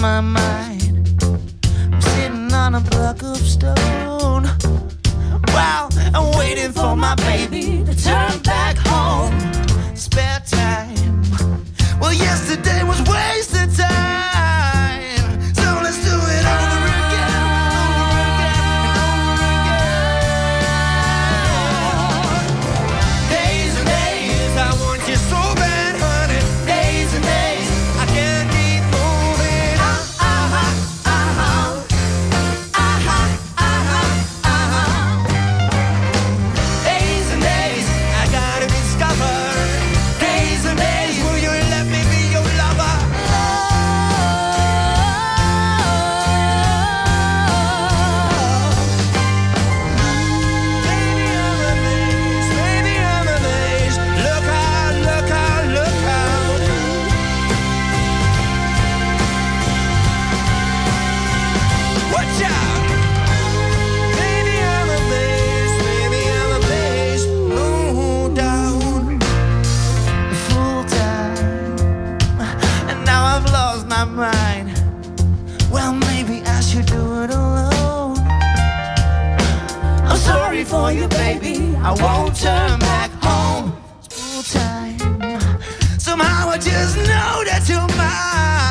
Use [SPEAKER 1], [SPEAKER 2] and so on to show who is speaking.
[SPEAKER 1] my mind. I'm sitting on a block of stone. Well, I'm waiting for my baby to turn back home. Spare time. Well, yesterday was wasted time. So let's do it over again, over again, and over again. Days and days, I want you so bad, honey. Days and days, I can't keep moving. Days and days, I gotta discover. Days and days, will you let me be your lover? Baby, I'm amazed, baby, I'm amazed. Look out, look out, look out. Watch out. Baby, I'm amazed, baby, I'm amazed. No doubt. Full time, and now I've lost my mind. Well, maybe I should do it alone. I'm sorry for you, baby. I won't turn back home. It's full time. Somehow I just know that you're mine.